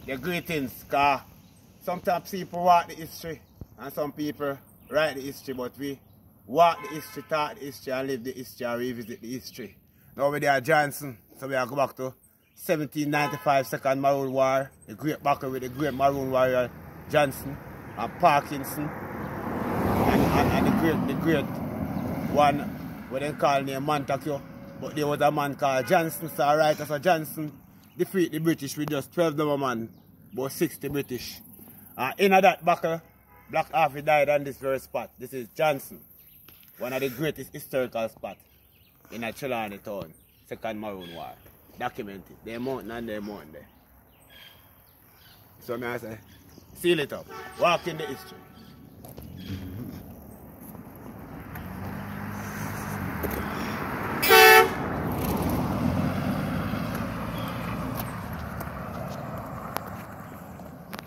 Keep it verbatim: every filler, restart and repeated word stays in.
the greetings, because sometimes people walk the history and some people write the history, but we walk the history, talk the history and live the history and revisit the history. Now we're there Johnson, so we are go back to seventeen ninety-five Second Maroon War, the great battle with the great Maroon warrior Johnson and Parkinson and, and, and the great the great one what they call named Montague, but there was a man called Johnson, so right so Johnson defeat the British with just twelve number man, about sixty British. And in that battle, Black Arthur died on this very spot. This is Johnson, one of the greatest historical spots in a Trelawney town, Second Maroon War. Documented. They're mountain and they're mountain there. So I say, seal it up. Walk in the history.